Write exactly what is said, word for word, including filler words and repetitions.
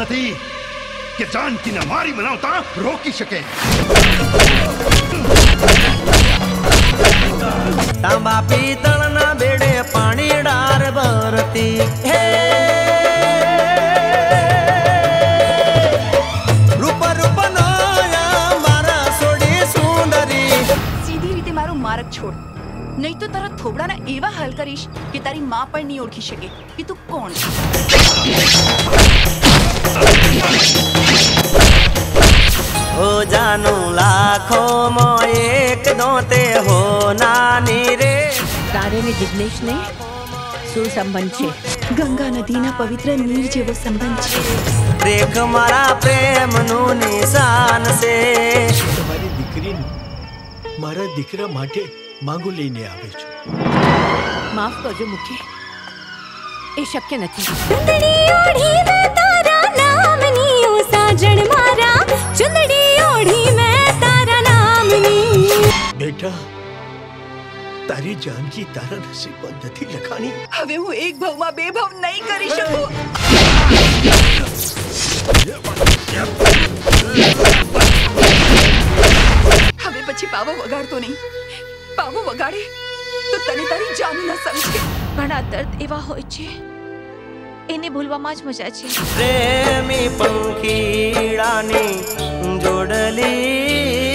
નથી કે જાનકીને મારી બનાવતા રોકી શકે. તાંબા પિત્તળના બેડે પાણી ડાર ભરતી હે રૂપ રૂપ મારા સોડી સુંદરી. સીધી રીતે મારો માર્ગ છોડ, નહીં તો તારા થોબડાના એવા હાલ કરીશ કે તારી માં પણ નહીં ઓળખી શકે કે તું કોણ છે. ओ जानू लाखों में एक दोते हो नानी रे. तारे ने जिग्नेश ने શું સંબંધ છે? ગંગા નદીના પવિત્ર નીર જેવો સંબંધ છે. દેખ મારા પ્રેમનું નિશાન છે. તમારી દીકરીને મારા દીકરા માટે માંગુ લઈને આવે છું. માફ કરજો મુખી, એ શક્ય નથી. ચુંદડી ઓઢી મેં તારા નામની ઓ સાજણ મારા, ચુંદડી ઓઢી મેં તારા નામની. બેટા, તારી જાનકી તારા નસીબમાં નથી લખાણી. હવે હું એક ભાવમાં બે ભાવ નહીં કરી શકું. હવે પછી પાવો વગાડતો નહીં. પાવો વગાડે તો તને તારી જાન ન સમજે. ઘણા દર્દ એવા હોય છે, એને ભૂલવામાં જ મજા છે. પ્રેમી પંખીડાની જોડલી